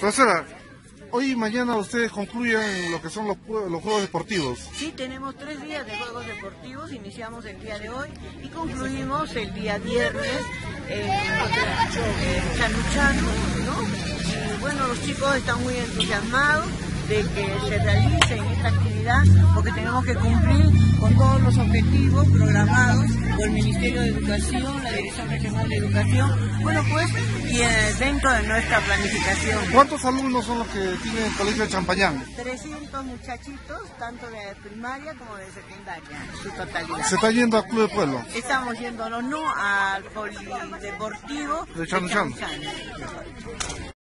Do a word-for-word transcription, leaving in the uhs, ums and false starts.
Profesora, hoy y mañana ustedes concluyen lo que son los, los Juegos Deportivos. Sí, tenemos tres días de Juegos Deportivos, iniciamos el día de hoy y concluimos el día viernes en eh, Chanuchano, ¿no? Y bueno, los chicos están muy entusiasmados de que se realice esta actividad porque tenemos que cumplir con todos los objetivos programados por el Ministerio de Educación, la Dirección Regional de Educación, bueno pues, y eh, dentro de nuestra planificación. ¿Cuántos alumnos son los que tienen el Colegio de Champañán? trescientos muchachitos, tanto de primaria como de secundaria, su totalidad. ¿Se está yendo al Club de Pueblo? Estamos yéndonos no al polideportivo de Chanuchano.